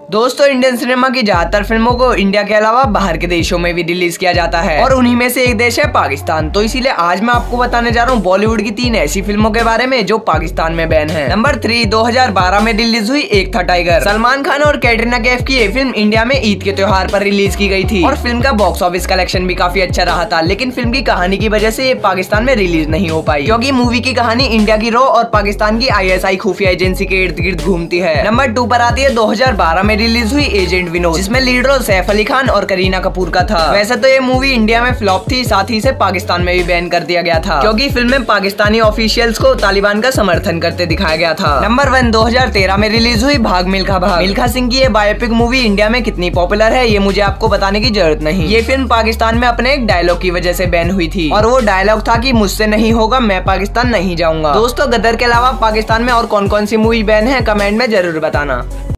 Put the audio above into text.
दोस्तों, Indian cinema की ज्यादातर फिल्मों को इंडिया के अलावा बाहर के देशों में भी रिलीज किया जाता है और उन्हीं में से एक देश है पाकिस्तान। तो इसीलिए आज मैं आपको बताने जा रहा हूँ बॉलीवुड की 3 ऐसी फिल्मों के बारे में जो पाकिस्तान में बैन है। नंबर 3, 2012 में रिलीज हुई एक था टाइगर। सलमान खान और कैटरीना कैफ की ये फिल्म इंडिया में ईद के त्योहार पर रिलीज की गई थी और फिल्म का बॉक्स ऑफिस कलेक्शन भी काफी अच्छा रहा था, लेकिन फिल्म की कहानी की वजह से ये पाकिस्तान में रिलीज नहीं हो पाई, क्योंकि मूवी की कहानी इंडिया की रॉ और पाकिस्तान की ISI खुफिया एजेंसी के इर्द गिर्द घूमती है। नंबर 2 पर आती है 2012 में रिलीज हुई एजेंट विनोद, जिसमें लीड रोल सैफ अली खान और करीना कपूर का था। वैसे तो ये मूवी इंडिया में फ्लॉप थी, साथ ही से पाकिस्तान में भी बैन कर दिया गया था, क्योंकि फिल्म में पाकिस्तानी ऑफिशियल्स को तालिबान का समर्थन करते दिखाया गया था। नंबर 1, 2013 में रिलीज हुई भाग मिल्खा भाग। मिल्खा सिंह की ये बायोपिक मूवी इंडिया में कितनी पॉपुलर है ये मुझे आपको बताने की जरूरत नहीं। ये फिल्म पाकिस्तान में अपने एक डायलॉग की वजह से बैन हुई थी और वो डायलॉग था कि मुझसे नहीं होगा, मैं पाकिस्तान नहीं जाऊंगा। दोस्तों, गदर के अलावा पाकिस्तान में और कौन कौन सी मूवी बैन है कमेंट में जरूर बताना।